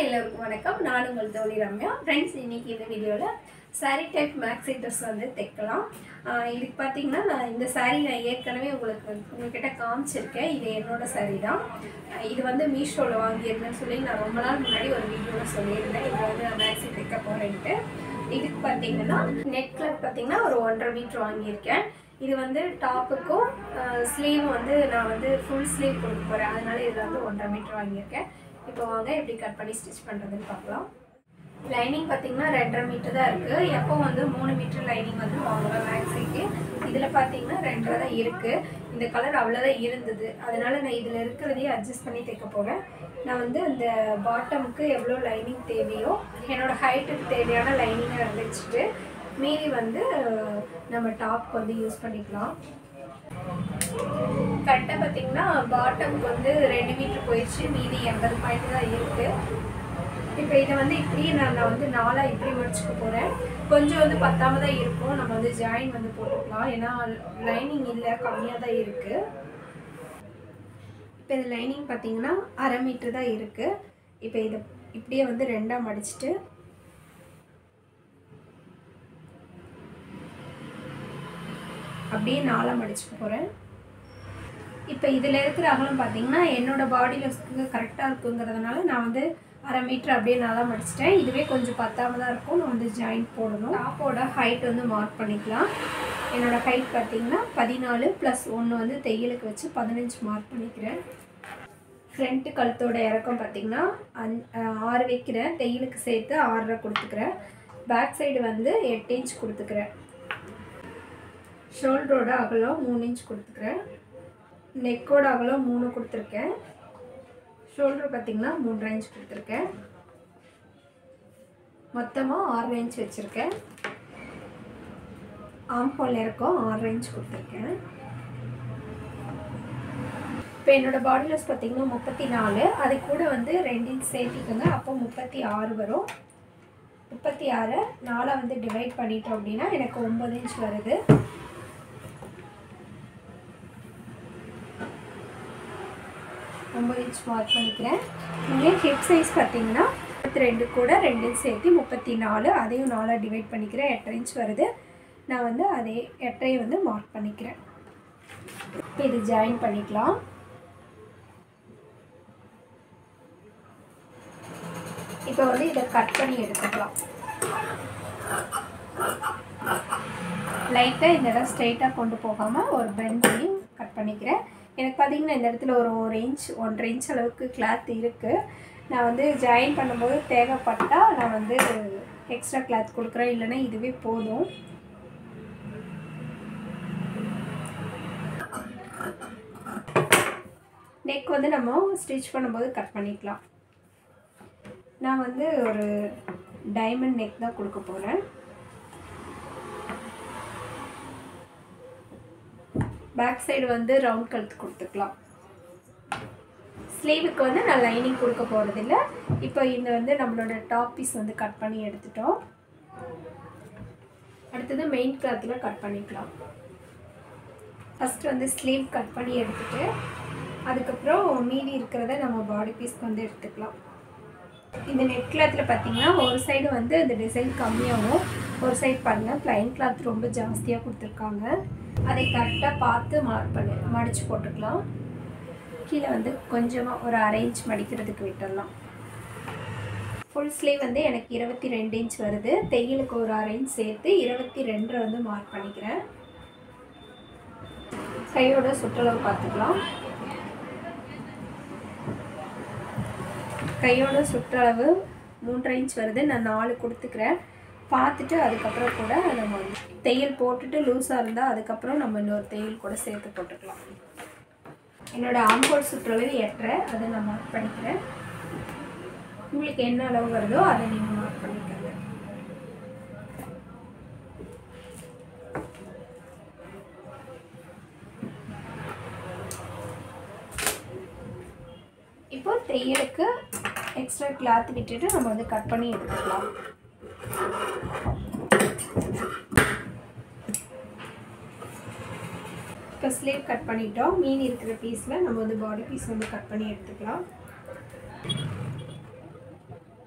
எல்லாருக்கும் வணக்கம். நான் உங்கள் தோழி ரம்யா. ஃப்ரெண்ட்ஸ், இன்னைக்கு இந்த வீடியோவில் சாரீ டைப் மேக்ஸி ட்ரெஸ் வந்து தைக்கலாம். இதுக்கு பார்த்தீங்கன்னா நான் இந்த சாரீ நான் ஏற்கனவே உங்கள்கிட்ட காமிச்சிருக்கேன். இது என்னோட சாரீ தான். இது வந்து மீஷோவில் வாங்கியிருந்தேன்னு சொல்லி நான் ரொம்ப நாள் முன்னாடி ஒரு வீடியோவில் சொல்லியிருந்தேன். இதை வந்து நான் மேக்ஸி தைக்க போகிறேன்ட்டு. இதுக்கு பார்த்தீங்கன்னா நெட் கிளாத் பார்த்தீங்கன்னா ஒரு 1.5 மீட்டர் வாங்கியிருக்கேன். இது வந்து டாப்புக்கும் ஸ்லீவ் வந்து நான் வந்து ஃபுல் ஸ்லீவ் கொடுக்க போகிறேன். அதனால இதில் வந்து 1.5 மீட்டர் வாங்கியிருக்கேன். இப்போ வாங்க எப்படி கட் பண்ணி ஸ்டிச் பண்ணுறதுன்னு பார்க்கலாம். லைனிங் பார்த்தீங்கன்னா 2.5 மீட்டர் தான் இருக்குது. எப்போ வந்து 3 மீட்டர் லைனிங் வந்து வாங்குவேன் மேக்ஸிக்கு. இதில் பார்த்தீங்கன்னா 2.5 தான் இருக்குது. இந்த கலர் அவ்வளோதான் இருந்தது. அதனால் நான் இதில் இருக்கிறதையே அட்ஜஸ்ட் பண்ணி தைக்க போகிறேன். நான் வந்து அந்த பாட்டமுக்கு எவ்வளோ லைனிங் தேவையோ என்னோடய ஹைட்டுக்கு தேவையான லைனிங்கை வச்சுட்டு மீதி வந்து நம்ம டாப்க்கு வந்து யூஸ் பண்ணிக்கலாம். கரெக்டாக பார்த்தீங்கன்னா பாட்டமுக்கு வந்து 2 மீட்டர் போயிடுச்சு. மீதி 80 பாயிண்ட் தான் இருக்குது. இப்போ இதை வந்து இப்படியே நான் வந்து 4 இப்படி முடிச்சுக்க போகிறேன். கொஞ்சம் வந்து பத்தாம தான் இருக்கும். நம்ம வந்து ஜாயின் வந்து போட்டுக்கலாம். ஏன்னா லைனிங் இல்லை, கம்மியாக தான் இருக்குது. இப்போ இது லைனிங் பார்த்தீங்கன்னா 1/2 மீட்டர் தான் இருக்குது. இப்போ இதை இப்படியே வந்து 2ஆக மடிச்சுட்டு அப்படியே 4ஆக மடிச்சுக்க போகிறேன். இப்போ இதில் இருக்கிற அகலம் பார்த்தீங்கன்னா என்னோடய பாடியில் கரெக்டாக இருக்குங்கிறதுனால நான் வந்து 1/2 மீட்டர் அப்படியே 4ஆக மடிச்சிட்டேன். இதுவே கொஞ்சம் பத்தாம தான் இருக்கும். நான் வந்து ஜாயின் போடணும். டாப்போட ஹைட் வந்து மார்க் பண்ணிக்கலாம். என்னோடய ஹைட் பார்த்தீங்கன்னா 14 + 1 வந்து தையலுக்கு வச்சு 15 மார்க் பண்ணிக்கிறேன். ஃப்ரண்ட்டு கழுத்தோட இறக்கம் பார்த்தீங்கன்னா 6 வைக்கிறேன். தையலுக்கு சேர்த்து 6.5 கொடுத்துக்கிறேன். பேக் சைடு வந்து 8 இன்ச் கொடுத்துக்கிறேன். ஷோல்டரோட அகலம் 3 இன்ச் கொடுத்துக்கிறேன். நெக்கோட அகலம் 3 கொடுத்துருக்கேன். ஷோல்டர் பார்த்திங்கன்னா 3.5 இன்ச் கொடுத்துருக்கேன். மொத்தமாக 6 இன்ச் வச்சுருக்கேன். ஆம்ஹோல் இறக்கம் 6 இன்ச் கொடுத்துருக்கேன். இப்போ என்னோடய பாடி லெஸ் பார்த்திங்கன்னா 34. அது கூட வந்து 2 இன்ச் சேர்த்திக்கோங்க. அப்போ 36 வரும். 36 4 வந்து டிவைட் பண்ணிட்டோம் அப்படின்னா எனக்கு 9 இன்ச் வருது. 9 இன்ச் மார்க் பண்ணிக்கிறேன். இங்கே ஹிப் சைஸ் பார்த்தீங்கன்னா 32 கூட 2 இன்ச் சேர்த்து 34. அதையும் 4 டிவைட் பண்ணிக்கிறேன். 8.5 இன்ச் வருது. நான் வந்து அதே 8.5 வந்து மார்க் பண்ணிக்கிறேன். இப்போ இது ஜாயின் பண்ணிக்கலாம். இப்போ வந்து இதை கட் பண்ணி எடுத்துக்கலாம். லைட்டாக இந்த இடம் ஸ்ட்ரைட்டாக கொண்டு போகாமல் ஒரு பெண்ட் பண்ணி கட் பண்ணிக்கிறேன். எனக்கு பார்த்திங்கன்னா இந்த இடத்துல ஒரு 1.5 இன்ச் அளவுக்கு கிளாத் இருக்குது. நான் வந்து ஜாயின் பண்ணும்போது தேவைப்பட்டால் நான் வந்து எக்ஸ்ட்ரா கிளாத் கொடுக்குறேன். இல்லைன்னா இதுவே போதும். நெக் வந்து நம்ம ஸ்டிச் பண்ணும்போது கட் பண்ணிக்கலாம். நான் வந்து ஒரு டைமண்ட் நெக் தான் கொடுக்க போகிறேன். பேக் சைடு வந்து ரவுண்ட் கழுத்து கொடுத்துக்கலாம். ஸ்லீவுக்கு வந்து நான் லைனிங் கொடுக்க போகிறதில்ல. இப்போ இந்த வந்து நம்மளோட டாப் பீஸ் வந்து கட் பண்ணி எடுத்துட்டோம். அடுத்தது மெயின் கிளாத்தில் கட் பண்ணிக்கலாம். ஃபஸ்ட்டு வந்து ஸ்லீவ் கட் பண்ணி எடுத்துகிட்டு அதுக்கப்புறம் மீதி இருக்கிறத நம்ம பாடி பீஸ்க்கு வந்து எடுத்துக்கலாம். இந்த நெட் கிளாத்தில் பார்த்திங்கன்னா ஒரு சைடு வந்து இந்த டிசைன் கம்மியாகவும் ஒரு சைடு பாருங்கள் ப்ளைன் கிளாத் ரொம்ப ஜாஸ்தியாக கொடுத்துருக்காங்க. அதை கரெக்டாக பார்த்து மடித்து போட்டுக்கலாம். கீழே வந்து கொஞ்சமாக ஒரு 1/2 இன்ச் மடிக்கிறதுக்கு விட்டுடலாம். ஃபுல் ஸ்லீவ் வந்து எனக்கு 22 இன்ச் வருது. தையலுக்கு ஒரு 1/2 இன்ச் சேர்த்து 22 வந்து மார்க் பண்ணிக்கிறேன். கையோட சுற்றளவு பார்த்துக்கலாம். கையோட சுற்றளவு 3.5 இன்ச் வருது. நான் 4 கொடுத்துக்கிறேன். பார்த்துட்டு அதுக்கப்புறம் கூட நம்ம தையல் போட்டுட்டு லூஸாக இருந்தால் அதுக்கப்புறம் நம்ம இன்னொரு தையல் கூட சேர்த்து போட்டுக்கலாம். என்னோடய ஆம்ஹோல் சுற்றளவு 8.5 அதை நான் மார்க் பண்ணிக்கிறேன். உங்களுக்கு என்ன அளவு வருதோ அதை நீங்கள் மார்க் பண்ணிக்கோங்க. இப்போ தையலுக்கு எக்ஸ்ட்ரா கிளாத் விட்டுட்டு நம்ம வந்து கட் பண்ணி எடுத்துக்கலாம். இப்போ ஸ்லீவ் கட் பண்ணிட்டோம். மீதி இருக்கிற பீஸில் நம்ம வந்து பாடி பீஸ் வந்து கட் பண்ணி எடுத்துக்கலாம்.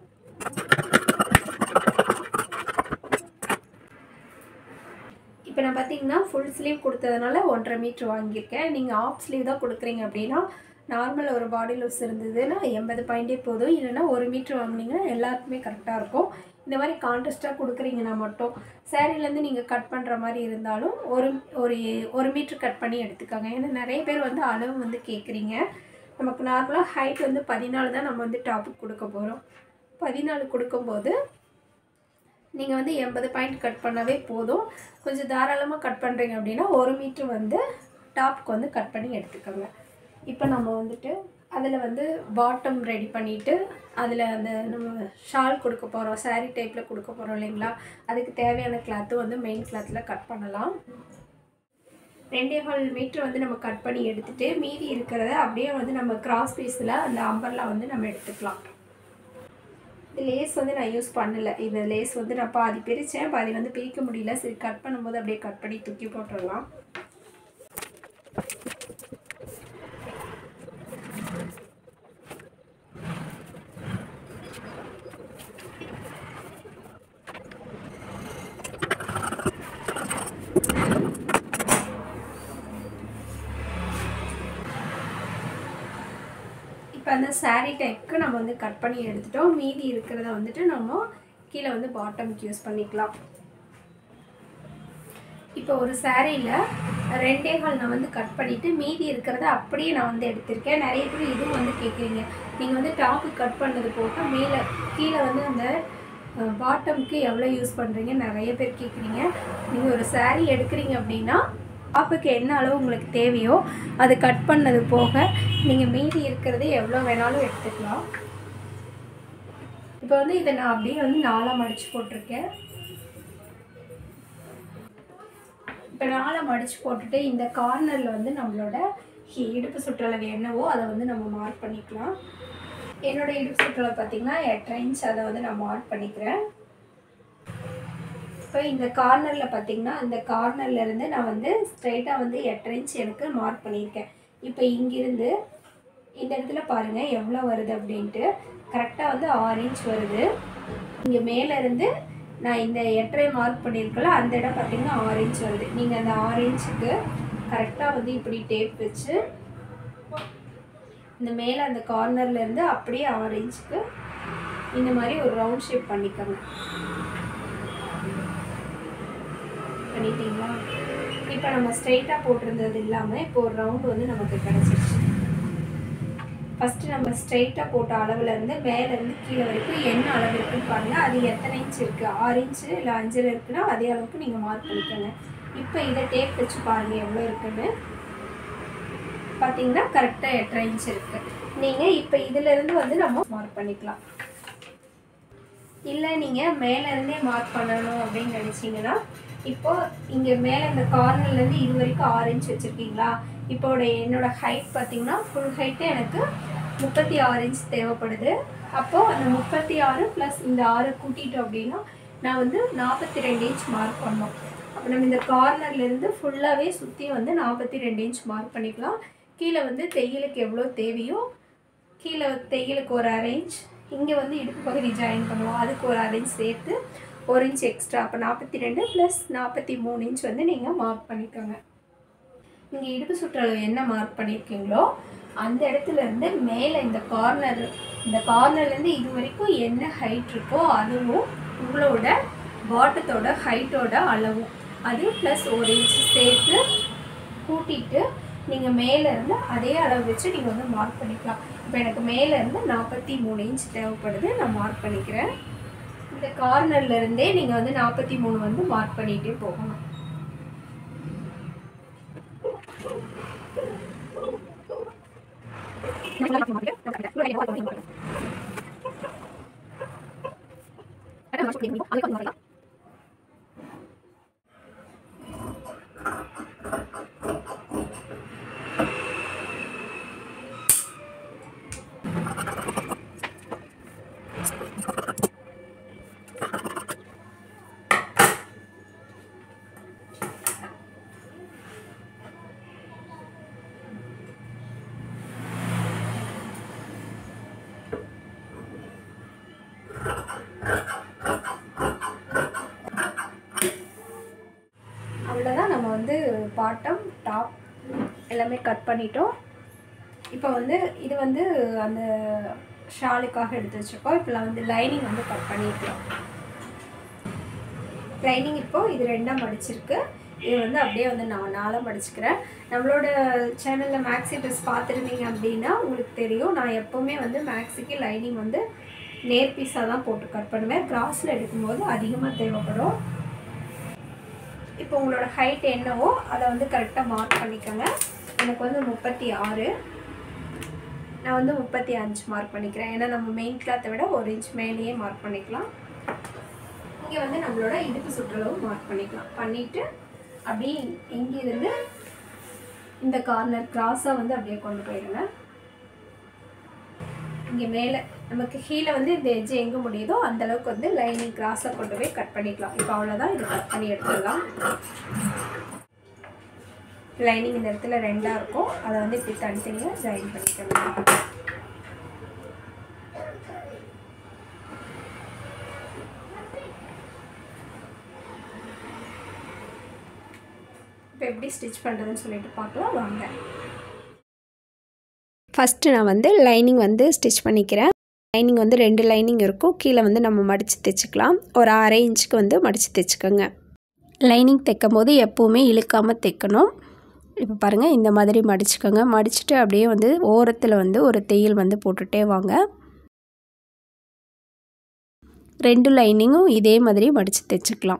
பார்த்தீங்கன்னா ஃபுல் ஸ்லீவ் கொடுத்ததுனால 1.5 மீட்டர் வாங்கியிருக்கேன். நீங்கள் ஆஃப் ஸ்லீவ் தான் கொடுக்குறீங்க அப்படின்னா நார்மல் ஒரு பாடி லூஸ் இருந்ததுன்னா 80 பாயிண்டே போதும். இல்லைன்னா 1 மீட்டர் வாங்கினீங்கன்னா எல்லாருக்குமே கரெக்டாக இருக்கும். இந்த மாதிரி கான்ட்ராஸ்ட்டாக கொடுக்குறீங்கன்னா மட்டும் சாரீலேருந்து நீங்கள் கட் பண்ணுற மாதிரி இருந்தாலும் ஒரு மீட்டர் கட் பண்ணி எடுத்துக்கோங்க. ஏன்னா நிறைய பேர் வந்து அளவு வந்து கேட்குறீங்க. நமக்கு நார்மலாக ஹைட் வந்து 14 தான் நம்ம வந்து டாப்புக்கு கொடுக்க போகிறோம். 14 கொடுக்கும்போது நீங்கள் வந்து 80 பாயிண்ட் கட் பண்ணாவே போதும். கொஞ்சம் தாராளமாக கட் பண்ணுறீங்க அப்படின்னா 1 மீட்டர் வந்து டாப்புக்கு வந்து கட் பண்ணி எடுத்துக்கோங்க. இப்போ நம்ம வந்துட்டு அதில் வந்து பாட்டம் ரெடி பண்ணிவிட்டு அதில் அந்த நம்ம ஷால் கொடுக்க போகிறோம், சாரீ டைப்பில் கொடுக்க போகிறோம் இல்லைங்களா, அதுக்கு தேவையான கிளாத்தும் வந்து மெயின் கிளாத்தில் கட் பண்ணலாம். 2.25 மீட்டர் வந்து நம்ம கட் பண்ணி எடுத்துகிட்டு மீதி இருக்கிறத அப்படியே வந்து நம்ம கிராஸ் பீஸில் அந்த அம்பர்லாம் வந்து நம்ம எடுத்துக்கலாம். இந்த லேஸ் வந்து நான் யூஸ் பண்ணலை. இந்த லேஸ் வந்து நான் பாதி பிரித்தேன், பாதி வந்து பிரிக்க முடியல. சரி கட் பண்ணும்போது அப்படியே கட் பண்ணி தூக்கி போட்டுடலாம். இப்போ அந்த சாரீ டைப்புக்கு நம்ம வந்து கட் பண்ணி எடுத்துட்டோம். மீதி இருக்கிறத வந்துட்டு நம்ம கீழே வந்து பாட்டம்க்கு யூஸ் பண்ணிக்கலாம். இப்போ ஒரு சாரியில் 2.25 நான் வந்து கட் பண்ணிவிட்டு மீதி இருக்கிறத அப்படியே நான் வந்து எடுத்திருக்கேன். நிறைய பேர் இதுவும் வந்து கேட்குறீங்க, நீங்கள் வந்து டாப்பு கட் பண்ணது போக கீழே வந்து அந்த பாட்டம்க்கு எவ்வளோ யூஸ் பண்ணுறீங்க நிறைய பேர் கேட்குறீங்க. நீங்கள் ஒரு சாரீ எடுக்கிறீங்க அப்படின்னா டாப்புக்கு என்ன அளவு உங்களுக்கு தேவையோ அது கட் பண்ணது போக நீங்கள் மீதி இருக்கிறதே எவ்வளோ வேணாலும் எடுத்துக்கலாம். இப்போ வந்து இதை நான் அப்படியே வந்து 4 மடித்து போட்டிருக்கேன். இப்போ 4 மடித்து போட்டுட்டு இந்த கார்னரில் வந்து நம்மளோட இடுப்பு சுற்றளவு என்னவோ அதை வந்து நம்ம மார்க் பண்ணிக்கலாம். என்னோடய இடுப்பு சுற்றளவு பார்த்திங்கன்னா 8 இன்ச், அதை வந்து நான் மார்க் பண்ணிக்கிறேன். இப்போ இந்த கார்னரில் பார்த்திங்கன்னா அந்த கார்னர்லேருந்து நான் வந்து ஸ்ட்ரைட்டாக வந்து 8 இன்ச் எனக்கு மார்க் பண்ணியிருக்கேன். இப்போ இங்கிருந்து இந்த இடத்துல பாருங்கள் எவ்வளோ வருது அப்படின்ட்டு. கரெக்டாக வந்து 6 இன்ச் வருது. இங்கே மேலேருந்து நான் இந்த 8.5 மார்க் பண்ணியிருக்கல அந்த இடம் பார்த்திங்கன்னா 6 இன்ச் வருது. நீங்கள் அந்த 6 இன்ச்சுக்கு கரெக்டாக வந்து இப்படி டேப் வச்சு இந்த மேலே அந்த கார்னர்லேருந்து அப்படியே 6 இன்ச்சுக்கு இந்த மாதிரி ஒரு ரவுண்ட் ஷேப் பண்ணிக்கோங்க. பண்ணிட்டீங்களா? இப்போ நம்ம ஸ்ட்ரெயிட்டாக போட்டிருந்தது இல்லாமல் இப்போ ஒரு ரவுண்டு வந்து நமக்கு கிடச்சிருச்சு. ஃபஸ்ட்டு நம்ம ஸ்ட்ரெயிட்டாக போட்ட அளவுலேருந்து மேலேருந்து கீழே வரைக்கும் என்ன அளவு இருக்குன்னு பாருங்கள். அது எத்தனை இன்ச் இருக்குது, 6 இன்ச்சு இல்லை 5 இருக்குன்னா அதே அளவுக்கு நீங்கள் மார்க் பண்ணிக்கோங்க. இப்போ இதை டேப் வச்சு பாருங்கள் எவ்வளோ இருக்குன்னு. பார்த்தீங்கன்னா கரெக்டாக 8.5 இன்ச் இருக்குது. நீங்கள் இப்போ இதிலேருந்து வந்து நம்ம மார்க் பண்ணிக்கலாம். இல்லை நீங்கள் மேலேருந்தே மார்க் பண்ணணும் அப்படின்னு நினச்சிங்கன்னா இப்போது இங்கே மேலே இந்த கார்னர்லேருந்து இது வரைக்கும் 6 இன்ச் வச்சுருக்கீங்களா. என்னோட ஹைட் பார்த்திங்கன்னா ஃபுல் ஹைட்டு எனக்கு 36 இன்ச் தேவைப்படுது. அப்போது அந்த 36 ப்ளஸ் இந்த 6 கூட்டிட்டோம் அப்படின்னா நான் வந்து 42 இன்ச் மார்க் பண்ணோம். அப்போ நம்ம இந்த கார்னர்லேருந்து ஃபுல்லாகவே சுற்றி வந்து 42 இன்ச் மார்க் பண்ணிக்கலாம். கீழே வந்து தையலுக்கு எவ்வளோ தேவையோ கீழே தையலுக்கு ஒரு 1/2 இன்ச், இங்கே வந்து இடுப்பு பகுதி ஜாயின் பண்ணுவோம் அதுக்கு ஒரு 1/2 இன்ச் சேர்த்து 1 இன்ச் எக்ஸ்ட்ரா. அப்போ 42 ப்ளஸ் 43 இன்ச் வந்து நீங்கள் மார்க் பண்ணிக்கோங்க. நீங்கள் இடுப்பு சுற்றளவு என்ன மார்க் பண்ணியிருக்கீங்களோ அந்த இடத்துலேருந்து மேலே இந்த கார்னர்லேருந்து இது வரைக்கும் என்ன ஹைட் இருக்கோ அதுவும் உங்களோட பாட்டத்தோட ஹைட்டோட அளவும் அது ப்ளஸ் 1 இன்ச் சேர்த்து கூட்டிட்டு நீங்கள் மேலேருந்து அதே அளவு வச்சு நீங்கள் வந்து மார்க் பண்ணிக்கலாம். இப்போ எனக்கு மேலேருந்து 43 இன்ச் தேவைப்படுது, நான் மார்க் பண்ணிக்கிறேன். இந்த கார்னர்லேருந்தே நீங்கள் வந்து 43 வந்து மார்க் பண்ணிகிட்டே போகணும். பாட்டம் டாப் எல்லாமே கட் பண்ணிட்டோம். இப்போ வந்து இது வந்து அந்த ஷாலுக்காக எடுத்து வச்சுருக்கோம். இப்போ வந்து லைனிங் வந்து கட் பண்ணிக்கலாம். லைனிங் இப்போது இது 2ஆக மடிச்சிருக்கு. இது வந்து அப்படியே வந்து நான் 4ஆக மடிச்சுக்கிறேன். நம்மளோட சேனலில் மேக்ஸி ட்ரெஸ் பார்த்துருந்தீங்க அப்படின்னா உங்களுக்கு தெரியும், நான் எப்போவுமே வந்து மேக்ஸிக்கு லைனிங் வந்து நேர் பீஸாக தான் போட்டு கட் பண்ணுவேன். கிராஸில் எடுக்கும்போது அதிகமாக தேவைப்படும். இப்போ உங்களோட ஹைட் என்னவோ அதை வந்து கரெக்டாக மார்க் பண்ணிக்கோங்க. எனக்கு வந்து 36, நான் வந்து 35 மார்க் பண்ணிக்கிறேன். ஏன்னா நம்ம மெயின் கிளாத்தை விட 1 இன்ச் மேலேயே மார்க் பண்ணிக்கலாம். இங்கே வந்து நம்மளோட இடுப்பு சுற்றளவு மார்க் பண்ணிக்கலாம். பண்ணிவிட்டு அப்படியே இங்கேருந்து இந்த கார்னர் கிராஸாக வந்து அப்படியே கொண்டு போயிடுங்க. இங்கே மேலே நமக்கு கீழே வந்து இந்த எட்ஜ் எங்கே முடியுதோ அந்தளவுக்கு வந்து லைனிங் கிராஸாக கொண்டு போய் கட் பண்ணிக்கலாம். இப்போ அவ்வளோதான், இது கட் பண்ணி எடுத்துடலாம். லைனிங் இந்த இடத்துல 2ஆக இருக்கும், அதை வந்து இப்படி தனித்தனியாக ஜாயின் பண்ணிக்கலாம். இப்போ எப்படி ஸ்டிச் பண்ணுறதுன்னு சொல்லிட்டு பார்க்கலாம் வாங்க. ஃபஸ்ட்டு நான் வந்து லைனிங் வந்து ஸ்டிச் பண்ணிக்கிறேன். லைனிங் வந்து 2 லைனிங் இருக்கும். கீழே வந்து நம்ம மடித்து தைச்சிக்கலாம். ஒரு 1/2 இன்ச்சுக்கு வந்து மடித்து தைச்சிக்கோங்க. லைனிங் தைக்கும் போது எப்போவுமே இழுக்காமல் தைக்கணும். இப்போ பாருங்கள், இந்த மாதிரி மடிச்சுக்கோங்க. மடிச்சுட்டு அப்படியே வந்து ஓரத்தில் வந்து ஒரு தையல் வந்து போட்டுகிட்டே வாங்க. 2 லைனிங்கும் இதே மாதிரி மடித்து தைச்சிக்கலாம்.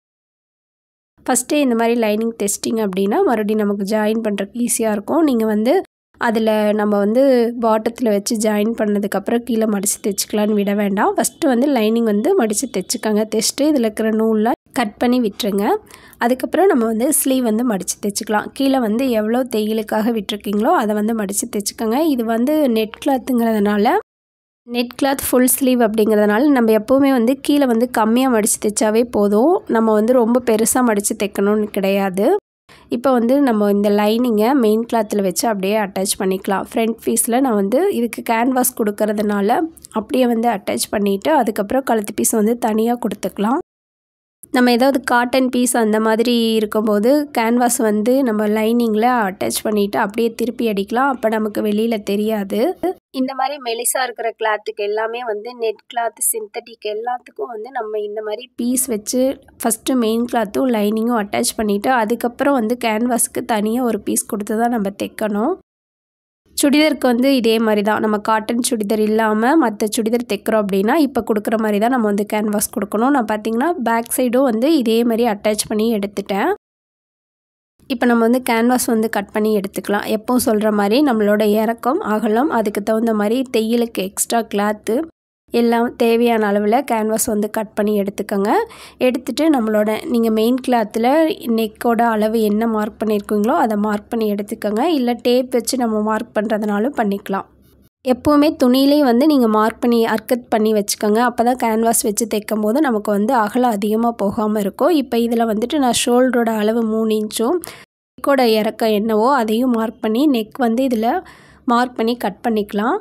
ஃபஸ்ட்டே இந்த மாதிரி லைனிங் தைச்சிட்டிங்க அப்படின்னா மறுபடியும் நமக்கு ஜாயின் பண்ணுறதுக்கு ஈஸியாக இருக்கும். நீங்கள் வந்து அதில் நம்ம வந்து பாட்டத்தில் வச்சு ஜாயின் பண்ணதுக்கப்புறம் கீழே மடித்து தைச்சிக்கலான்னு விட வேண்டாம். ஃபஸ்ட்டு வந்து லைனிங் வந்து மடித்து தைச்சிக்கோங்க. தைச்சிட்டு இதில் இருக்கிற நூலில் கட் பண்ணி விட்டுருங்க. அதுக்கப்புறம் நம்ம வந்து ஸ்லீவ் வந்து மடித்து தைச்சிக்கலாம். கீழே வந்து எவ்வளோ தையலுக்காக விட்டுருக்கீங்களோ அதை வந்து மடித்து தைச்சிக்கோங்க. இது வந்து நெட் கிளாத்துங்கிறதுனால, நெட் கிளாத் ஃபுல் ஸ்லீவ் அப்படிங்கிறதுனால நம்ம எப்போவுமே வந்து கீழே வந்து கம்மியாக மடித்து தைச்சாவே போதும். நம்ம வந்து ரொம்ப பெருசாக மடித்து தைக்கணும்னு கிடையாது. இப்போ வந்து நம்ம இந்த லைனிங்கை மெயின் கிளாத்தில் வச்சு அப்படியே அட்டாச் பண்ணிக்கலாம். ஃப்ரண்ட் பீஸில் நான் வந்து இதுக்கு கேன்வாஸ் கொடுக்கறதுனால அப்படியே வந்து அட்டாச் பண்ணிவிட்டு அதுக்கப்புறம் கழுத்து பீஸ் வந்து தனியாக கொடுத்துக்கலாம். நம்ம ஏதாவது காட்டன் பீஸ் அந்த மாதிரி இருக்கும்போது கேன்வாஸ் வந்து நம்ம லைனிங்கில் அட்டாச் பண்ணிவிட்டு அப்படியே திருப்பி அடிக்கலாம். அப்போ நமக்கு வெளியில் தெரியாது. இந்த மாதிரி மெலிசாக இருக்கிற கிளாத்துக்கு எல்லாமே வந்து நெட் கிளாத், சிந்தட்டிக் எல்லாத்துக்கும் வந்து நம்ம இந்த மாதிரி பீஸ் வச்சு ஃபஸ்ட்டு மெயின் கிளாத்தும் லைனிங்கும் அட்டாச் பண்ணிவிட்டு அதுக்கப்புறம் வந்து கேன்வாஸுக்கு தனியாக ஒரு பீஸ் கொடுத்து தான் நம்ம தைக்கணும். சுடிதாருக்கு வந்து இதே மாதிரி தான். நம்ம காட்டன் சுடிதார் இல்லாமல் மற்ற சுடிதார் தைக்கிறோம் அப்படின்னா இப்போ கொடுக்குற மாதிரி தான் நம்ம வந்து கேன்வாஸ் கொடுக்கணும். நான் பார்த்திங்கன்னா பேக் சைடும் வந்து இதே மாதிரி அட்டாச் பண்ணி எடுத்துட்டேன். இப்போ நம்ம வந்து கேன்வாஸ் வந்து கட் பண்ணி எடுத்துக்கலாம். எப்பவும் சொல்கிற மாதிரி நம்மளோட இறக்கம், அகலம், அதுக்கு தகுந்த மாதிரி தையலுக்கு எக்ஸ்ட்ரா கிளாத்து எல்லாம் தேவையான அளவில் கேன்வாஸ் வந்து கட் பண்ணி எடுத்துக்கோங்க. எடுத்துகிட்டு நம்மளோட நீங்கள் மெயின் கிளாத்தில் நெக்கோட அளவு என்ன மார்க் பண்ணியிருக்கீங்களோ அதை மார்க் பண்ணி எடுத்துக்கோங்க. இல்லை டேப் வச்சு நம்ம மார்க் பண்ணுறதுனாலும் பண்ணிக்கலாம். எப்போவுமே துணியிலே வந்து நீங்கள் மார்க் பண்ணி அர்க்கத் பண்ணி வச்சுக்கோங்க. அப்போ தான் கேன்வாஸ் வச்சு தைக்கும் போது நமக்கு வந்து அகலம் அதிகமாக போகாமல் இருக்கும். இப்போ இதில் வந்துட்டு நான் ஷோல்டரோட அளவு 3 இன்ச்சும் நெக்கோட இறக்கம் என்னவோ அதையும் மார்க் பண்ணி நெக் வந்து இதில் மார்க் பண்ணி கட் பண்ணிக்கலாம்.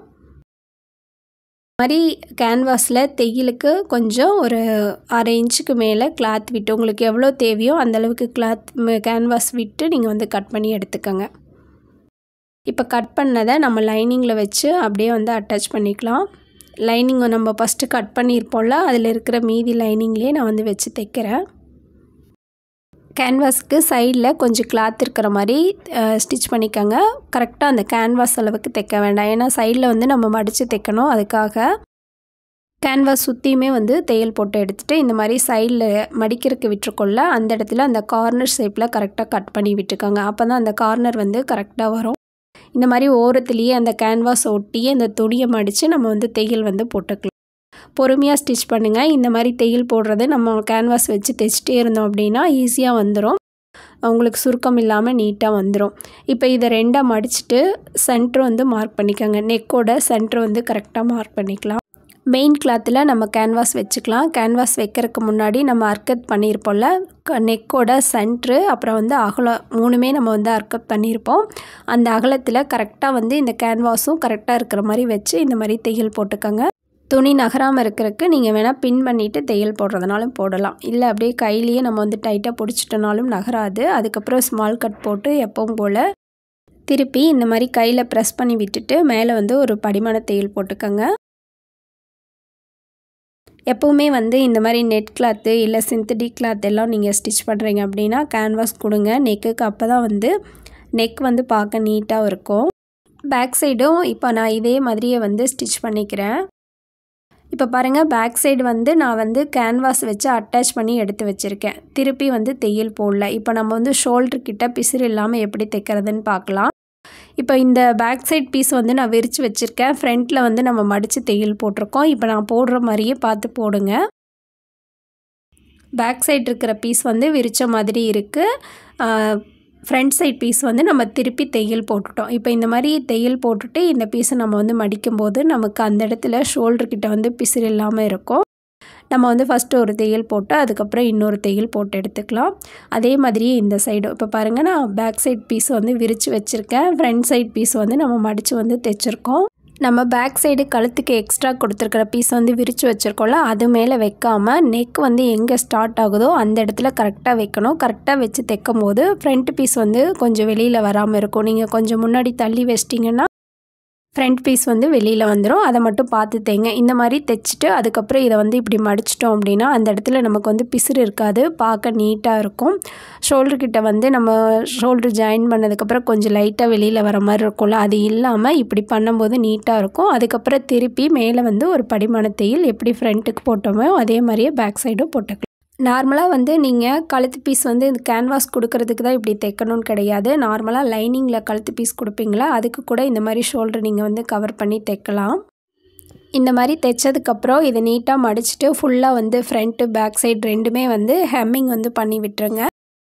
மாதிரி கேன்வாஸில் தையலுக்கு கொஞ்சம் ஒரு 1/2 இன்ச்சுக்கு மேலே கிளாத் விட்டு உங்களுக்கு எவ்வளோ தேவையோ அந்தளவுக்கு கிளாத் கேன்வாஸ் விட்டு நீங்கள் வந்து கட் பண்ணி எடுத்துக்கோங்க. இப்போ கட் பண்ணதை நம்ம லைனிங்கில் வச்சு அப்படியே வந்து அட்டாச் பண்ணிக்கலாம். லைனிங்கை நம்ம ஃபஸ்ட்டு கட் பண்ணியிருப்போம்ல, அதில் இருக்கிற மீதி லைனிங்லேயே நான் வந்து வச்சு தைக்கிறேன். கேன்வாஸுக்கு சைடில் கொஞ்சம் கிளாத் இருக்கிற மாதிரி ஸ்டிச் பண்ணிக்கோங்க. கரெக்டாக அந்த கேன்வாஸ் அளவுக்கு தைக்க வேண்டாம். ஏன்னா சைடில் வந்து நம்ம மடித்து தைக்கணும். அதுக்காக கேன்வாஸ் சுற்றியுமே வந்து தையல் போட்டு எடுத்துகிட்டு இந்த மாதிரி சைடில் மடிக்கிறதுக்கு விட்டுருக்கோம்ல, அந்த இடத்துல அந்த கார்னர் ஷேப்பில் கரெக்டாக கட் பண்ணி விட்டுக்கோங்க. அப்போ தான் அந்த கார்னர் வந்து கரெக்டாக வரும். இந்த மாதிரி ஓரத்துலேயே அந்த கேன்வாஸ் ஒட்டியே அந்த துணியை மடித்து நம்ம வந்து தையல் வந்து போட்டுக்கலாம். பொறுமையாக ஸ்டிச் பண்ணுங்கள். இந்த மாதிரி தையல் போடுறது நம்ம கேன்வாஸ் வச்சு தைச்சிட்டே இருந்தோம் அப்படின்னா ஈஸியாக வந்துடும். உங்களுக்கு சுருக்கம் இல்லாமல் நீட்டாக வந்துடும். இப்போ இதை 2ஆக மடிச்சுட்டு சென்டர் வந்து மார்க் பண்ணிக்கோங்க. நெக்கோட சென்டர் வந்து கரெக்டாக மார்க் பண்ணிக்கலாம். மெயின் கிளாத்தில் நம்ம கேன்வாஸ் வச்சுக்கலாம். கேன்வாஸ் வைக்கிறதுக்கு முன்னாடி நம்ம அர்க்கத் பண்ணியிருப்போம்ல, நெக்கோட சென்ட்ரு அப்புறம் வந்து அகலம் 3மே நம்ம வந்து அர்க்கத் பண்ணியிருப்போம். அந்த அகலத்தில் கரெக்டாக வந்து இந்த கேன்வாஸும் கரெக்டாக இருக்கிற மாதிரி வச்சு இந்த மாதிரி தையல் போட்டுக்கோங்க. துணி நகராமல் இருக்கிறதுக்கு நீங்கள் வேணால் பின் பண்ணிவிட்டு தையல் போடுறதுனாலும் போடலாம். இல்லை அப்படியே கையிலேயே நம்ம வந்து டைட்டாக பிடிச்சிட்டனாலும் நகராது. அதுக்கப்புறம் ஸ்மால் கட் போட்டு எப்பவும் போல் திருப்பி இந்த மாதிரி கையில் ப்ரெஸ் பண்ணி விட்டுட்டு மேலே வந்து ஒரு படிமான தையல் போட்டுக்கோங்க. எப்போவுமே வந்து இந்த மாதிரி நெட் கிளாத்து இல்லை சிந்தட்டிக் கிளாத் எல்லாம் நீங்கள் ஸ்டிச் பண்ணுறீங்க அப்படின்னா கேன்வாஸ் கொடுங்க நெக்குக்கு. அப்போ தான் வந்து நெக் வந்து பார்க்க நீட்டாக இருக்கும். பேக் சைடும் இப்போ நான் இதே மாதிரியே வந்து ஸ்டிச் பண்ணிக்கிறேன். இப்போ பாருங்கள், பேக் சைடு வந்து நான் வந்து கேன்வாஸ் வச்சு அட்டாச் பண்ணி எடுத்து வச்சுருக்கேன். திருப்பி வந்து தையல் போடல. இப்போ நம்ம வந்து ஷோல்டர்கிட்ட பிசுறு இல்லாமல் எப்படி தைக்கிறதுன்னு பார்க்கலாம். இப்போ இந்த பேக் சைட் பீஸ் வந்து நான் விரித்து வச்சுருக்கேன். ஃப்ரண்ட்டில் வந்து நம்ம மடித்து தையல் போட்டிருக்கோம். இப்போ நான் போடுற மாதிரியே பார்த்து போடுங்க. பேக் சைடு இருக்கிற பீஸ் வந்து விரித்த மாதிரி இருக்குது. ஃப்ரண்ட் சைட் பீஸ் வந்து நம்ம திருப்பி தையல் போட்டுட்டோம். இப்போ இந்த மாதிரி தையல் போட்டுட்டு இந்த பீஸை நம்ம வந்து மடிக்கும்போது நமக்கு அந்த இடத்துல ஷோல்டர்கிட்ட வந்து பிசுறு இல்லாமல் இருக்கும். நம்ம வந்து ஃபஸ்ட்டு ஒரு தையல் போட்டு அதுக்கப்புறம் இன்னொரு தையல் போட்டு எடுத்துக்கலாம். அதே மாதிரியே இந்த சைடும் இப்போ பாருங்கள், நான் பேக் சைட் பீஸ் வந்து விரித்து வச்சுருக்கேன். ஃப்ரண்ட் சைட் பீஸ் வந்து நம்ம மடித்து வந்து தைச்சிருக்கோம். நம்ம பேக் சைடு கழுத்துக்கு எக்ஸ்ட்ரா கொடுத்துருக்கிற பீஸ் வந்து விரித்து வச்சுருக்கோம்ல, அது மேலே வைக்காமல் நெக் வந்து எங்கே ஸ்டார்ட் ஆகுதோ அந்த இடத்துல கரெக்டாக வைக்கணும். கரெக்டாக வச்சு தைக்கும் போது ஃப்ரண்ட் பீஸ் வந்து கொஞ்சம் வெளியில் வராமல் இருக்கும். நீங்கள் கொஞ்சம் முன்னாடி தள்ளி வச்சிட்டிங்கன்னா ஃப்ரண்ட் பீஸ் வந்து வெளியில் வந்துடும். அதை மட்டும் பார்த்து தைங்க. இந்த மாதிரி தைச்சிட்டு அதுக்கப்புறம் இதை வந்து இப்படி மடிச்சிட்டோம் அப்படின்னா அந்த இடத்துல நமக்கு வந்து பிசுறு இருக்காது, பார்க்க நீட்டாக இருக்கும். ஷோல்டர்கிட்ட வந்து நம்ம ஷோல்டர் ஜாயின் பண்ணதுக்கப்புறம் கொஞ்சம் லைட்டாக வெளியில் வர மாதிரி இருக்கும்ல, அது இல்லாமல் இப்படி பண்ணும்போது நீட்டாக இருக்கும். அதுக்கப்புறம் திருப்பி மேலே வந்து ஒரு படிமான தையல் எப்படி ஃப்ரண்ட்டுக்கு போட்டோமோ அதே மாதிரியே பேக் சைடும் போட்டுக்கலாம். நார்மலாக வந்து நீங்கள் கழுத்து பீஸ் வந்து இந்த கேன்வாஸ் கொடுக்கறதுக்கு தான் இப்படி தைக்கணும்னு கிடையாது. நார்மலாக லைனிங்கில் கழுத்து பீஸ் கொடுப்பீங்களா, அதுக்கு கூட இந்த மாதிரி ஷோல்டர் நீங்கள் வந்து கவர் பண்ணி தைக்கலாம். இந்த மாதிரி தைச்சதுக்கப்புறம் இதை நீட்டாக மடிச்சுட்டு ஃபுல்லாக வந்து ஃப்ரண்ட்டு பேக் சைடு ரெண்டுமே வந்து ஹெம்மிங் வந்து பண்ணி விட்டுருங்க.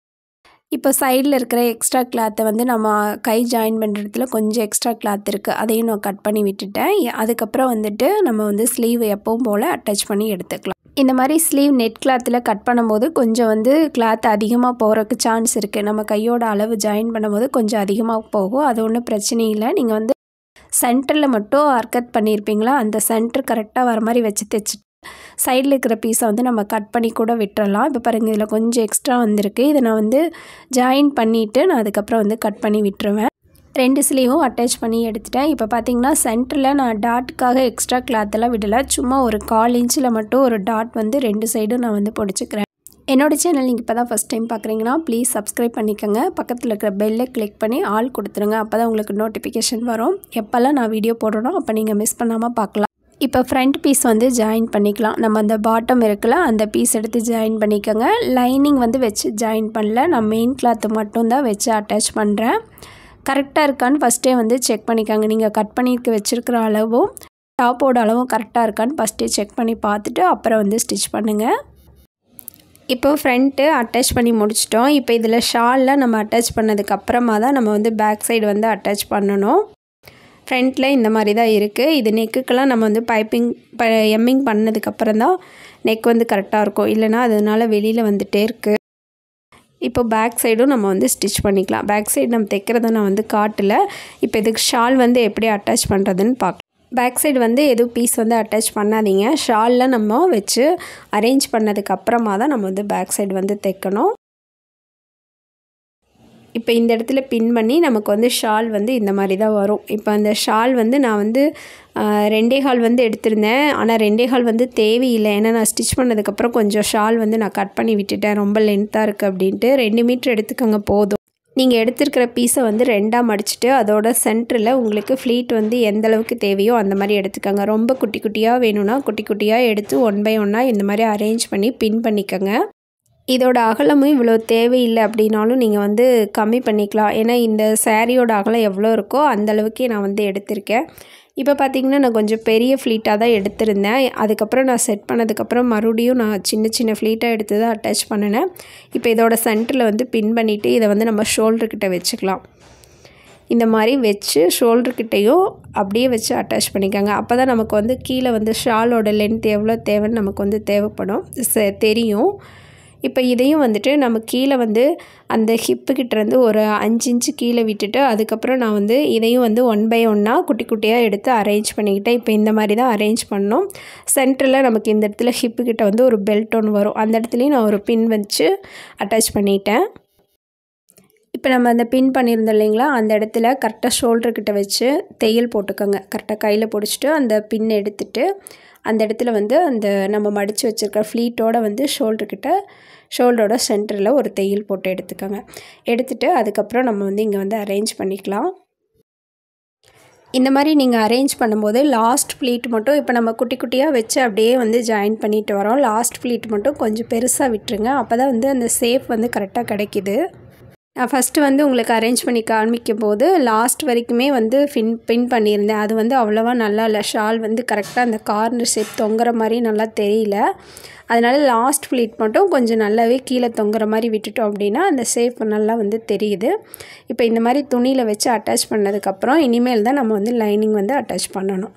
இப்போ சைடில் இருக்கிற எக்ஸ்ட்ரா கிளாத்தை வந்து நம்ம கை ஜாயின் பண்ணுற இடத்துல கொஞ்சம் எக்ஸ்ட்ரா கிளாத் இருக்குது, அதையும் நான் கட் பண்ணி விட்டுட்டேன். அதுக்கப்புறம் வந்துட்டு நம்ம வந்து ஸ்லீவ் எப்பவும் போல் அட்டாச் பண்ணி எடுத்துக்கலாம். இந்த மாதிரி ஸ்லீவ் நெட் கிளாத்தில் கட் பண்ணும்போது கொஞ்சம் வந்து கிளாத் அதிகமாக போகிறதுக்கு சான்ஸ் இருக்குது. நம்ம கையோட அளவு ஜாயின் பண்ணும்போது கொஞ்சம் அதிகமாக போகும். அது ஒன்றும் பிரச்சனை இல்லை. நீங்கள் வந்து சென்டரில் மட்டும் கட் பண்ணியிருப்பீங்களா, அந்த சென்டர் கரெக்டாக வர மாதிரி வச்சு தைச்சிட்டு சைடில் இருக்கிற பீஸை வந்து நம்ம கட் பண்ணி கூட விட்டுறலாம். இப்போ பாருங்கள், இதில் கொஞ்சம் எக்ஸ்ட்ரா வந்திருக்கு. இதை நான் வந்து ஜாயின் பண்ணிவிட்டு நான் அதுக்கப்புறம் வந்து கட் பண்ணி விட்டுருவேன். ரெண்டு ஸ்லீவும் அட்டாச் பண்ணி எடுத்துட்டேன். இப்போ பார்த்தீங்கன்னா சென்டரில் நான் டாட்டுக்காக எக்ஸ்ட்ரா கிளாத்தெல்லாம் விடலை. சும்மா ஒரு 1/4 இன்ச்சில் மட்டும் ஒரு டாட் வந்து ரெண்டு சைடும் நான் வந்து பிடிச்சிக்கிறேன். என்னோடய சேனல் நீங்கள் இப்போ தான் ஃபஸ்ட் டைம் பார்க்குறீங்கன்னா ப்ளீஸ் சப்ஸ்கிரைப் பண்ணிக்கோங்க. பக்கத்தில் இருக்கிற பெல்லை கிளிக் பண்ணி ஆல் கொடுத்துருங்க. அப்போ தான் உங்களுக்கு நோட்டிஃபிகேஷன் வரும். எப்போல்லாம் நான் வீடியோ போடுறோம் அப்போ நீங்கள் மிஸ் பண்ணாமல் பார்க்கலாம். இப்போ ஃப்ரண்ட் பீஸ் வந்து ஜாயின் பண்ணிக்கலாம். நம்ம அந்த பாட்டம் இருக்குல்ல, அந்த பீஸ் எடுத்து ஜாயின் பண்ணிக்கோங்க. லைனிங் வந்து வச்சு ஜாயின் பண்ணல, நான் மெயின் கிளாத்து மட்டும்தான் வச்சு அட்டாச் பண்ணுறேன். கரெக்டாக இருக்கான்னு ஃபஸ்ட்டே வந்து செக் பண்ணிக்கோங்க. நீங்கள் கட் பண்ணிக்க வச்சுருக்கிற அளவும் டாப்போட அளவும் கரெக்டாக இருக்கான்னு ஃபஸ்ட்டே செக் பண்ணி பார்த்துட்டு அப்புறம் வந்து ஸ்டிச் பண்ணுங்கள். இப்போ ஃப்ரண்ட்டு அட்டாச் பண்ணி முடிச்சிட்டோம். இப்போ இதில் ஷாலில் நம்ம அட்டாச் பண்ணதுக்கப்புறமா தான் நம்ம வந்து பேக் சைடு வந்து அட்டாச் பண்ணணும். ஃப்ரண்ட்டில் இந்த மாதிரி தான் இருக்குது. இது நெக்குக்கெல்லாம் நம்ம வந்து எம்மிங் பண்ணதுக்கப்புறம் தான் நெக் வந்து கரெக்டாக இருக்கும், இல்லைனா அதனால் வெளியில் வந்துகிட்டே இருக்குது. இப்போ பேக் சைடும் நம்ம வந்து ஸ்டிச் பண்ணிக்கலாம். பேக் சைடு நம்ம தைக்கிறத நான் வந்து காட்டல. இப்போ இதுக்கு ஷால் வந்து எப்படி அட்டாச் பண்ணுறதுன்னு பார்க்கலாம். பேக் சைடு வந்து எதுவும் பீஸ் வந்து அட்டாச் பண்ணாதீங்க. ஷாலில் நம்ம வச்சு அரேஞ்ச் பண்ணதுக்கப்புறமா தான் நம்ம வந்து பேக் சைடு வந்து தைக்கணும். இப்போ இந்த இடத்துல பின் பண்ணி நமக்கு வந்து ஷால் வந்து இந்த மாதிரி தான் வரும். இப்போ அந்த ஷால் வந்து நான் வந்து 2.25 வந்து எடுத்திருந்தேன். ஆனால் 2.25 வந்து தேவையில்லை. ஏன்னா நான் ஸ்டிச் பண்ணதுக்கப்புறம் கொஞ்சம் ஷால் வந்து நான் கட் பண்ணி விட்டுட்டேன், ரொம்ப லென்த்தாக இருக்குது அப்படின்ட்டு. 2 மீட்டர் எடுத்துக்கோங்க போதும். நீங்கள் எடுத்துருக்கிற பீஸை வந்து 2ஆக மடிச்சுட்டு அதோட சென்டரில் உங்களுக்கு ஃப்ளீட் வந்து எந்த அளவுக்கு தேவையோ அந்த மாதிரி எடுத்துக்கோங்க. ரொம்ப குட்டி குட்டியாக வேணும்னா குட்டி குட்டியாக எடுத்து 1 by 1 இந்த மாதிரி அரேஞ்ச் பண்ணி பின் பண்ணிக்கோங்க. இதோட அகலமும் இவ்வளோ தேவையில்லை அப்படின்னாலும் நீங்கள் வந்து கம்மி பண்ணிக்கலாம். ஏன்னா இந்த சாரியோட அகலம் எவ்வளோ இருக்கோ அந்தளவுக்கே நான் வந்து எடுத்திருக்கேன். இப்போ பார்த்திங்கன்னா நான் கொஞ்சம் பெரிய ஃப்ளீட்டாக தான் எடுத்திருந்தேன். அதுக்கப்புறம் நான் செட் பண்ணதுக்கப்புறம் மறுபடியும் நான் சின்ன சின்ன ஃப்ளீட்டாக எடுத்து தான் அட்டாச் பண்ணினேன். இப்போ இதோட சென்டரில் வந்து பின் பண்ணிவிட்டு இதை வந்து நம்ம ஷோல்டர்கிட்ட வச்சுக்கலாம். இந்த மாதிரி வச்சு ஷோல்டர்கிட்டையும் அப்படியே வச்சு அட்டாச் பண்ணிக்கோங்க. அப்போ தான் நமக்கு வந்து கீழே வந்து ஷாலோட லென்த் எவ்வளோ தேவைன்னு நமக்கு வந்து தேவைப்படும் தெரியும். இப்போ இதையும் வந்துட்டு நம்ம கீழே வந்து அந்த ஹிப்புக்கிட்டேருந்து ஒரு 5 இன்ச்சு கீழே விட்டுட்டு அதுக்கப்புறம் நான் வந்து இதையும் வந்து 1 பை 1 குட்டி குட்டியாக எடுத்து அரேஞ்ச் பண்ணிக்கிட்டேன். இப்போ இந்த மாதிரி தான் அரேஞ்ச் பண்ணோம். சென்டரில் நமக்கு இந்த இடத்துல ஹிப்புக்கிட்ட வந்து ஒரு பெல்ட் ஒன்று வரும். அந்த இடத்துலையும் நான் ஒரு பின் வச்சு அட்டாச் பண்ணிட்டேன். இப்போ நம்ம அந்த பின் பண்ணியிருந்தோம் இல்லைங்களா, அந்த இடத்துல கரெக்டாக ஷோல்டர்கிட்ட வச்சு தையல் போட்டுக்கோங்க. கரெக்டாக கையில் பிடிச்சிட்டு அந்த பின் எடுத்துட்டு அந்த இடத்துல வந்து அந்த நம்ம மடித்து வச்சுருக்க ஃப்ளீட்டோட வந்து ஷோல்டரோட சென்டரில் ஒரு தையல் போட்டு எடுத்துக்கோங்க. எடுத்துகிட்டு அதுக்கப்புறம் நம்ம வந்து இங்கே வந்து அரேஞ்ச் பண்ணிக்கலாம். இந்த மாதிரி நீங்கள் அரேஞ்ச் பண்ணும்போது லாஸ்ட் ஃப்ளீட் மட்டும் இப்போ நம்ம குட்டி குட்டியாக வச்சு அப்படியே வந்து ஜாயின் பண்ணிட்டு வரோம். லாஸ்ட் ஃப்ளீட் மட்டும் கொஞ்சம் பெருசாக விட்டுருங்க. அப்போ தான் வந்து அந்த ஷேப் வந்து கரெக்டாக கிடைக்கிது. நான் ஃபஸ்ட்டு வந்து உங்களுக்கு அரேஞ்ச் பண்ணி காமிக்கும் போது லாஸ்ட் வரைக்குமே வந்து பின் பண்ணியிருந்தேன். அது வந்து அவ்வளோவா நல்லா இல்லை. ஷால் வந்து கரெக்டாக அந்த கார்னர் ஷேப் தொங்குற மாதிரி நல்லா தெரியல. அதனால் லாஸ்ட் ஃப்ளீட் மட்டும் கொஞ்சம் நல்லாவே கீழே தொங்குற மாதிரி விட்டுட்டோம் அப்படின்னா அந்த ஷேப் நல்லா வந்து தெரியுது. இப்போ இந்த மாதிரி துணியில் வச்சு அட்டாச் பண்ணதுக்கப்புறம் இனிமேல் தான் நம்ம வந்து லைனிங் வந்து அட்டாச் பண்ணணும்.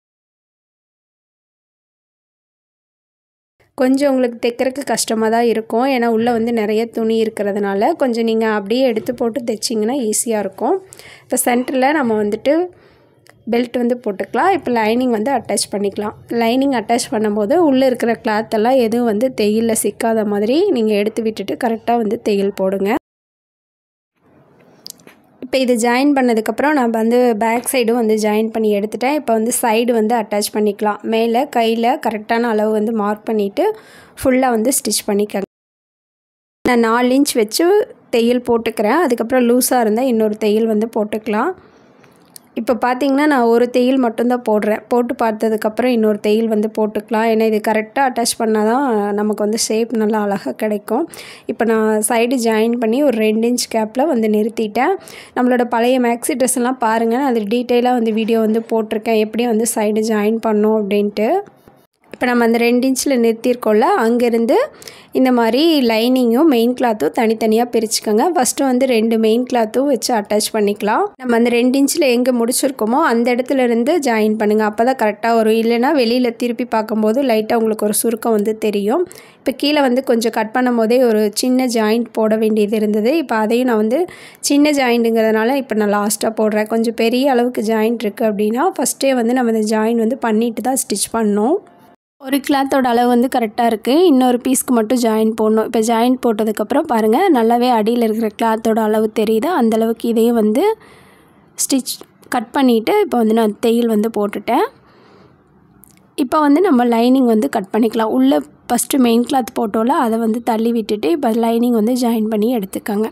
கொஞ்சம் உங்களுக்கு தைக்கிறதுக்கு கஷ்டமாக தான் இருக்கும். ஏன்னா உள்ளே வந்து நிறைய துணி இருக்கிறதுனால கொஞ்சம் நீங்கள் அப்படியே எடுத்து போட்டு தைச்சிங்கன்னா ஈஸியாக இருக்கும். இப்போ சென்டரில் நம்ம வந்துட்டு பெல்ட் வந்து போட்டுக்கலாம். இப்போ லைனிங் வந்து அட்டாச் பண்ணிக்கலாம். லைனிங் அட்டாச் பண்ணும்போது உள்ளே இருக்கிற கிளாத்தெல்லாம் எதுவும் வந்து தையலில் சிக்காத மாதிரி நீங்கள் எடுத்து விட்டுட்டு கரெக்டாக வந்து தையல் போடுங்க. இப்போ இது ஜாயின் பண்ணதுக்கப்புறம் நான் வந்து பேக் சைடும் வந்து ஜாயின் பண்ணி எடுத்துட்டேன். இப்போ வந்து சைடு வந்து அட்டாச் பண்ணிக்கலாம். மேலே கையில் கரெக்டான அளவு வந்து மார்க் பண்ணிவிட்டு ஃபுல்லாக வந்து ஸ்டிச் பண்ணிக்கங்க. நான் 4 இன்ச் வச்சு தையல் போட்டுக்கிறேன். அதுக்கப்புறம் லூஸாக இருந்தால் இன்னொரு தையல் வந்து போட்டுக்கலாம். இப்போ பார்த்தீங்கன்னா நான் ஒரு தையல் மட்டும்தான் போடுறேன். போட்டு பார்த்ததுக்கப்புறம் இன்னொரு தையல் வந்து போட்டுக்கலாம். ஏன்னா இது கரெக்டாக அட்டாச் பண்ணால் தான் நமக்கு வந்து ஷேப் நல்லா அழகாக கிடைக்கும். இப்போ நான் சைடு ஜாயின் பண்ணி ஒரு 2 இன்ச் கேப்பில் வந்து நிறுத்திட்டேன். நம்மளோட பழைய மேக்ஸி ட்ரெஸ் எல்லாம் பாருங்கள். நான் அது டீட்டெயிலாக வந்து வீடியோ வந்து போட்டிருக்கேன் எப்படி வந்து சைடு ஜாயின் பண்ணோம் அப்படின்ட்டு. இப்போ நம்ம அந்த 2 இன்ச்சில் நிறுத்தியிருக்கோம்ல, அங்கேருந்து இந்த மாதிரி லைனிங்கும் மெயின் கிளாத்தும் தனித்தனியாக பிரிச்சுக்கோங்க. ஃபஸ்ட்டு வந்து 2 மெயின் கிளாத்தும் வச்சு அட்டாச் பண்ணிக்கலாம். நம்ம அந்த 2 இன்ச்சில் எங்கே முடிச்சிருக்கோமோ அந்த இடத்துல இருந்து ஜாயின் பண்ணுங்கள். அப்போ தான் கரெக்டாக வரும். இல்லைனா வெளியில் திருப்பி பார்க்கும்போது லைட்டாக உங்களுக்கு ஒரு சுருக்கம் வந்து தெரியும். இப்போ கீழே வந்து கொஞ்சம் கட் பண்ணும் போதே ஒரு சின்ன ஜாயிண்ட் போட வேண்டியது இருந்தது. இப்போ அதையும் நான் வந்து சின்ன ஜாயிண்ட்டுங்கிறதுனால இப்போ நான் லாஸ்ட்டாக போடுறேன். கொஞ்சம் பெரிய அளவுக்கு ஜாயிண்ட் இருக்குது அப்படின்னா ஃபஸ்ட்டே வந்து நம்ம இந்த ஜாயின் வந்து பண்ணிட்டு தான் ஸ்டிச் பண்ணணும். ஒரு கிளாத்தோட அளவு வந்து கரெக்டாக இருக்குது. இன்னொரு பீஸ்க்கு மட்டும் ஜாயின் போடணும். இப்போ ஜாயின் போட்டதுக்கப்புறம் பாருங்கள் நல்லாவே அடியில் இருக்கிற கிளாத்தோட அளவு தெரியுது. அந்தளவுக்கு இதையும் வந்து ஸ்டிச் கட் பண்ணிவிட்டு இப்போ வந்து நான் தையல் வந்து போட்டுட்டேன். இப்போ வந்து நம்ம லைனிங் வந்து கட் பண்ணிக்கலாம். உள்ளே ஃபஸ்ட்டு மெயின் கிளாத் போட்டோம்ல அதை வந்து தள்ளி விட்டுட்டு இப்போ லைனிங் வந்து ஜாயின் பண்ணி எடுத்துக்கோங்க.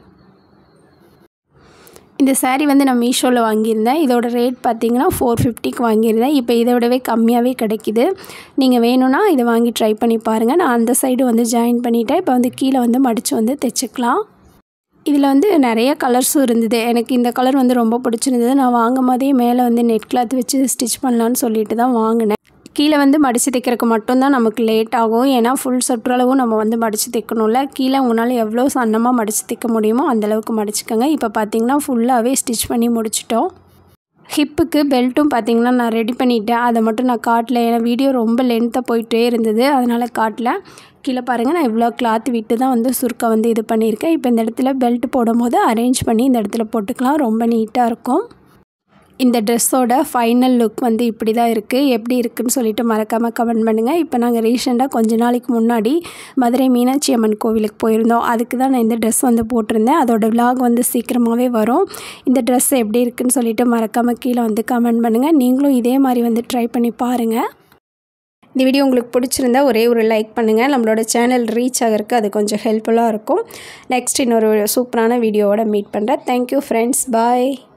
இந்த சாரீ வந்து நான் மீஷோவில் வாங்கியிருந்தேன். இதோட ரேட் பார்த்திங்கன்னா 450க்கு வாங்கியிருந்தேன். இப்போ இதை விடவே கம்மியாகவே கிடைக்கிது. நீங்கள் வேணும்னா இதை வாங்கி ட்ரை பண்ணி பாருங்கள். நான் அந்த சைடு வந்து ஜாயின் பண்ணிவிட்டேன். இப்போ வந்து கீழே வந்து மடித்து வந்து தைச்சிக்கலாம். இதில் வந்து நிறைய கலர்ஸும் இருந்தது. எனக்கு இந்த கலர் வந்து ரொம்ப பிடிச்சிருந்தது. நான் வாங்கும் போதே மேலே வந்து நெட் கிளாத் வச்சு ஸ்டிச் பண்ணலான்னு சொல்லிட்டு தான் வாங்கினேன். கீழே வந்து மடித்து தைக்கிறதுக்கு மட்டும்தான் நமக்கு லேட் ஆகும். ஏன்னா ஃபுல் சுற்றளவும் நம்ம வந்து மடித்து தைக்கணும்ல. கீழே உங்களால் எவ்வளோ சன்னமாக மடித்து தைக்க முடியுமோ அந்தளவுக்கு மடிச்சுக்கோங்க. இப்போ பார்த்திங்கன்னா ஃபுல்லாகவே ஸ்டிச் பண்ணி முடிச்சிட்டோம். ஹிப்புக்கு பெல்ட்டும் பார்த்திங்கன்னா நான் ரெடி பண்ணிவிட்டேன். அதை மட்டும் நான் காட்டல. ஏன்னா வீடியோ ரொம்ப லென்த்தாக போயிட்டே இருந்தது. அதனால் காட்டல. கீழே பாருங்கள் நான் இவ்வளோ கிளாத் விட்டு தான் வந்து சுருக்க வந்து இது பண்ணியிருக்கேன். இப்போ இந்த இடத்துல பெல்ட் போடும்போது அரேஞ்ச் பண்ணி இந்த இடத்துல போட்டுக்கலாம். ரொம்ப நீட்டாக இருக்கும். இந்த ட்ரெஸ்ஸோட ஃபைனல் லுக் வந்து இப்படி தான் இருக்குது. எப்படி இருக்குதுன்னு சொல்லிட்டு மறக்காமல் கமெண்ட் பண்ணுங்கள். இப்போ நாங்கள் ரீசெண்டாக கொஞ்ச நாளைக்கு முன்னாடி மதுரை மீனாட்சி அம்மன் கோவிலுக்கு போயிருந்தோம். அதுக்கு தான் நான் இந்த ட்ரெஸ் வந்து போட்டிருந்தேன். அதோடய விலாக் வந்து சீக்கிரமாகவே வரும். இந்த ட்ரெஸ் எப்படி இருக்குதுன்னு சொல்லிட்டு மறக்காமல் கீழே வந்து கமெண்ட் பண்ணுங்கள். நீங்களும் இதே மாதிரி வந்து ட்ரை பண்ணி பாருங்கள். இந்த வீடியோ உங்களுக்கு பிடிச்சிருந்தா ஒரே ஒரு லைக் பண்ணுங்கள். நம்மளோட சேனல் ரீச் ஆகிறதுக்கு அது கொஞ்சம் ஹெல்ப்ஃபுல்லாக இருக்கும். நெக்ஸ்ட் இன்னொரு சூப்பரான வீடியோவோட மீட் பண்ணுறேன். Thank you friends. பாய்.